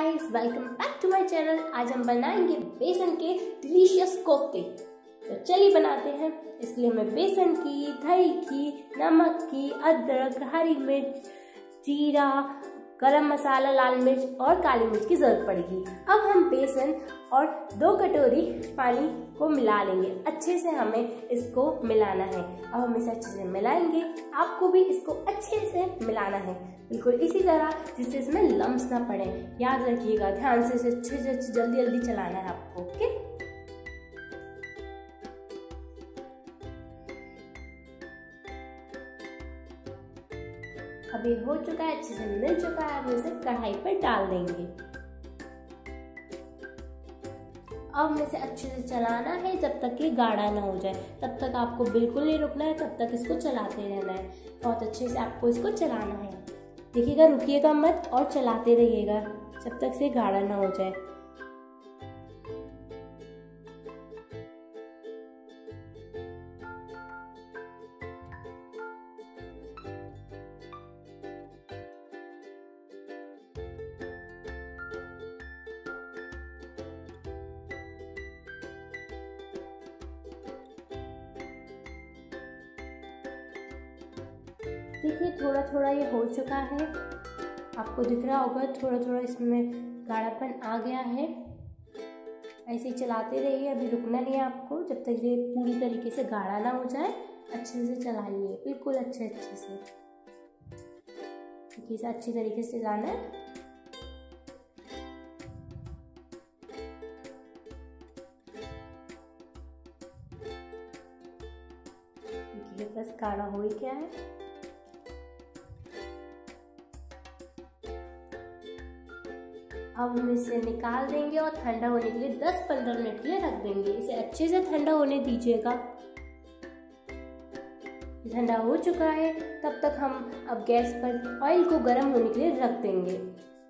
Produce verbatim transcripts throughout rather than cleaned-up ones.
Guys, welcome back to my channel. आज हम बनाएंगे बेसन के डिलीशियस कोफ्ते। तो चलिए बनाते हैं। इसके लिए हमें बेसन की, दही की, नमक की, अदरक, हरी मिर्च, जीरा, गरम मसाला, लाल मिर्च और काली मिर्च की जरूरत पड़ेगी। अब हम बेसन और दो कटोरी पानी को मिला लेंगे। अच्छे से हमें इसको मिलाना है। अब हम इसे अच्छे से मिलाएंगे। आपको भी इसको अच्छे से मिलाना है, बिल्कुल इसी तरह जिससे इसमें लम्स ना पड़े। याद रखिएगा, ध्यान से इसे अच्छे से अच्छे जल्दी जल्दी चलाना है आपको। ओके, अब ये हो चुका है, अच्छे से मिल चुका है। अब इसे कढ़ाई पर डाल देंगे। अब हमें इसे अच्छे से चलाना है जब तक ये गाढ़ा ना हो जाए। तब तक आपको बिल्कुल नहीं रुकना है, तब तक इसको चलाते रहना है। बहुत अच्छे से आपको इसको चलाना है। देखिएगा, रुकिएगा मत और चलाते रहिएगा जब तक से गाढ़ा ना हो जाए। देखिए, थोड़ा थोड़ा ये हो चुका है। आपको दिख रहा होगा थोड़ा थोड़ा इसमें गाढ़ापन आ गया है। ऐसे ही चलाते रहिए, अभी रुकना नहीं है आपको जब तक ये पूरी तरीके से गाढ़ा ना हो जाए। अच्छे से चलाइए, बिल्कुल अच्छे अच्छे से। देखिए, इसे अच्छी तरीके से चलाना है। देखिए, बस गाढ़ा हो ही क्या है। अब हम इसे निकाल देंगे और ठंडा होने के लिए दस पंद्रह मिनट के लिए रख देंगे। इसे अच्छे से ठंडा होने दीजिएगा। ठंडा हो चुका है, तब तक हम अब गैस पर ऑयल को गर्म होने के लिए रख देंगे।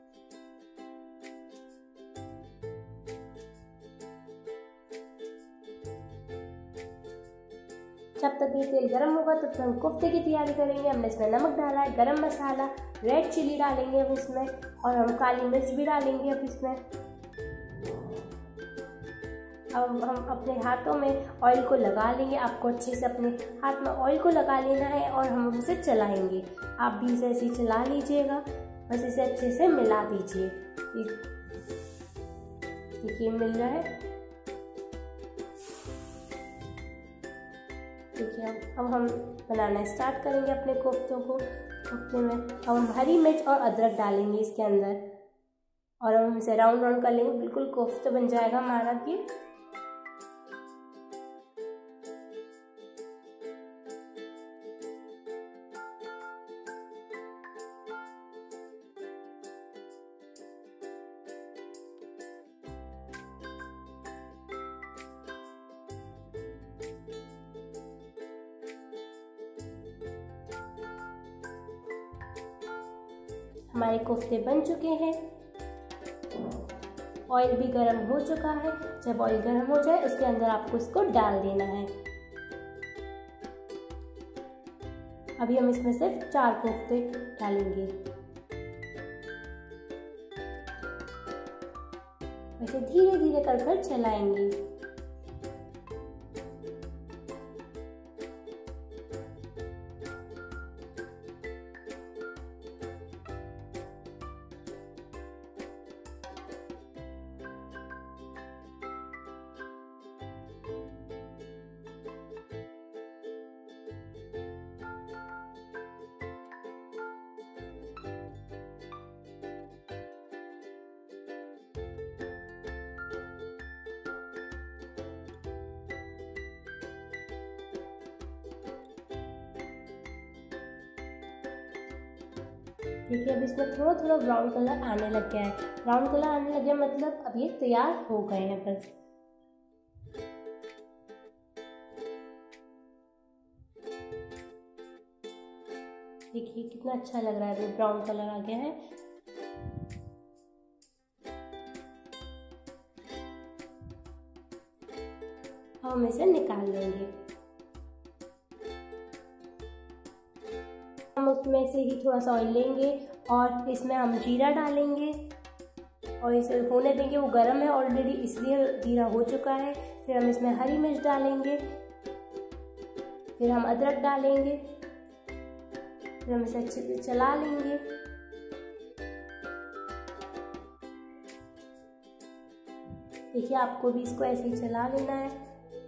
जब तक ये तेल गर्म होगा तब तक हम कोफ्ते की तैयारी करेंगे। हमने इसमें नमक डाला है, गरम मसाला, रेड चिली डालेंगे अब इसमें, और हम काली मिर्च भी डालेंगे अब इसमें। अब हम अपने हाथों में ऑयल को लगा लेंगे। आपको अच्छे से अपने हाथ में ऑयल को लगा लेना है और हम उसे चलाएंगे। आप भी इसे ऐसे ही चला लीजिएगा। बस इसे अच्छे से मिला दीजिए। देखिए, मिल रहा है। देखिए, अब हम बनाना स्टार्ट करेंगे अपने कोफ्तों को। कोफ्ते में अब हम हरी मिर्च और अदरक डालेंगे इसके अंदर, और हम इसे राउंड राउंड कर लेंगे। बिल्कुल कोफ्ता बन जाएगा हमारा भी। हमारे कोफ्ते बन चुके हैं। ऑयल भी गर्म हो चुका है। जब ऑयल गर्म हो जाए उसके अंदर आपको इसको डाल देना है। अभी हम इसमें सिर्फ चार कोफ्ते डालेंगे। वैसे धीरे धीरे कर कर चलाएंगे। देखिए, अब इसमें थोड़ा थोड़ा ब्राउन कलर आने लग गया है। ब्राउन कलर आने लग गया मतलब अब ये तैयार हो गए हैं। बस देखिए, कितना अच्छा लग रहा है। अभी ब्राउन कलर आ गया है। हम इसे निकाल लेंगे। हम उसमें से ही थोड़ा सा ऑयल लेंगे और इसमें हम जीरा डालेंगे और इसे होने देंगे। वो गर्म है ऑलरेडी, इसलिए जीरा हो चुका है। फिर हम इसमें हरी मिर्च डालेंगे, फिर हम अदरक डालेंगे, फिर हम इसे अच्छे से चला लेंगे। देखिए आपको भी इसको ऐसे ही चला लेना है।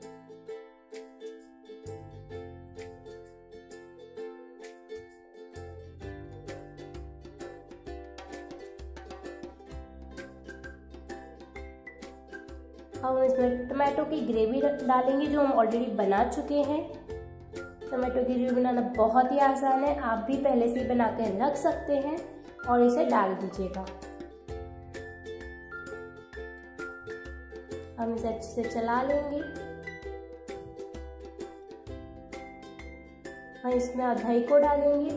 हम इसमें टमाटो की ग्रेवी डालेंगे जो हम ऑलरेडी बना चुके हैं। टमाटो की ग्रेवी बनाना बहुत ही आसान है, आप भी पहले से ही बना के रख सकते हैं और इसे डाल दीजिएगा। हम इसे अच्छे से चला लेंगे। हम इसमें दही को डालेंगे।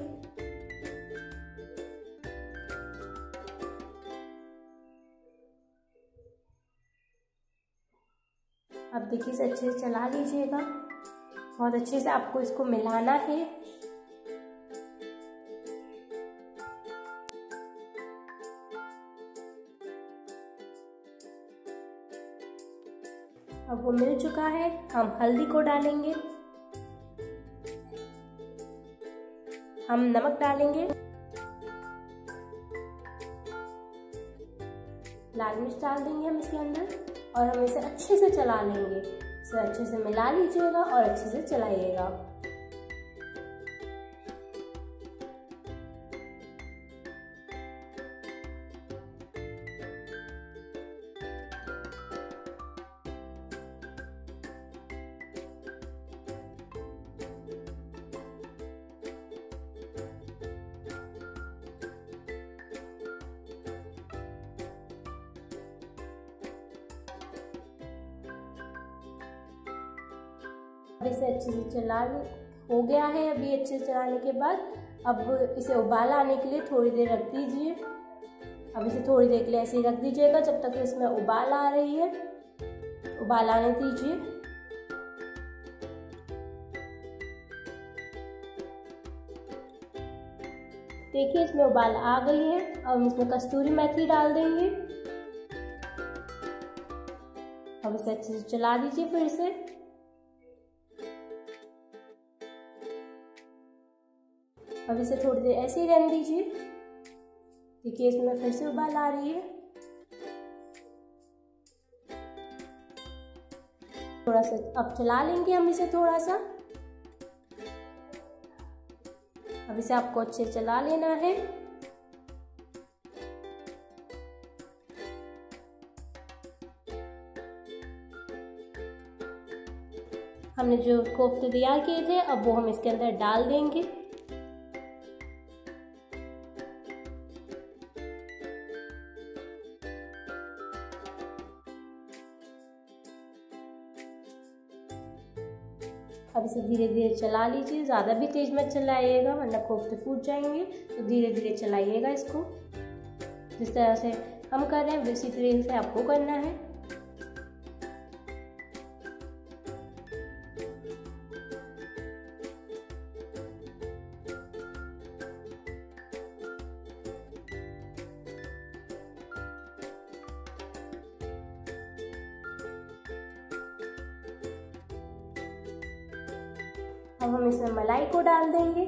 अब देखिए इसे अच्छे से चला लीजिएगा। बहुत अच्छे से आपको इसको मिलाना है। अब वो मिल चुका है, हम हल्दी को डालेंगे, हम नमक डालेंगे, लाल मिर्च डाल देंगे हम इसके अंदर और हम इसे अच्छे से चला लेंगे। इसे अच्छे से मिला लीजिएगा और अच्छे से चलाइएगा। अब इसे अच्छे से चला हो गया है। अभी अच्छे से चलाने के बाद अब इसे उबाल आने के लिए थोड़ी देर रख दीजिए। अब इसे थोड़ी देर के लिए ऐसे ही रख दीजिएगा जब तक इसमें उबाल आ रही है। उबाल आने दीजिए। देखिए इसमें उबाल आ गई है। अब हम इसमें कस्तूरी मेथी डाल देंगे। अब इसे अच्छे से चला दीजिए फिर से। अब इसे थोड़ी देर ऐसे ही रहने दीजिए। देखिए इसमें फिर से उबाल आ रही है। थोड़ा सा अब चला लेंगे हम इसे थोड़ा सा। अब इसे आपको अच्छे से चला लेना है। हमने जो कोफ्ते तैयार किए थे अब वो हम इसके अंदर डाल देंगे। अब इसे धीरे धीरे चला लीजिए। ज़्यादा भी तेज मत चलाइएगा वरना कोफ्ते फूट जाएंगे। तो धीरे धीरे चलाइएगा इसको। जिस तरह से हम कर रहे हैं उसी तरीके से आपको करना है। अब हम इसमें मलाई को डाल देंगे।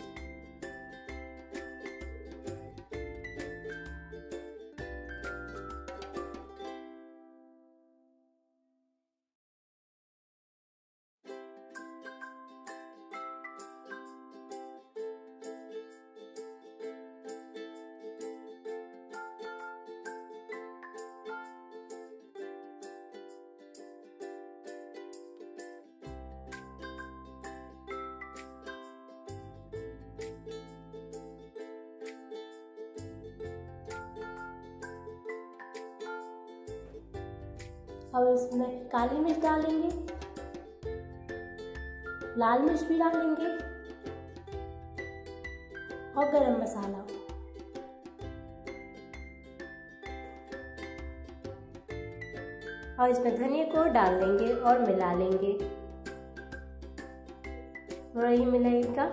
अब इसमें काली मिर्च डालेंगे, लाल मिर्च भी डालेंगे और गरम मसाला। और इसमें धनिया को डाल देंगे और मिला लेंगे। थोड़ा ही मिलाइएगा।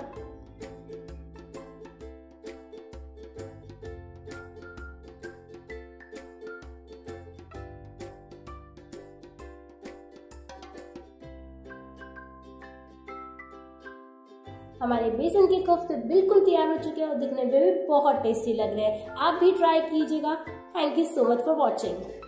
हमारे बेसन के कोफ्ते बिल्कुल तैयार हो चुके हैं और दिखने में भी बहुत टेस्टी लग रहे हैं। आप भी ट्राई कीजिएगा। Thank you so much for watching.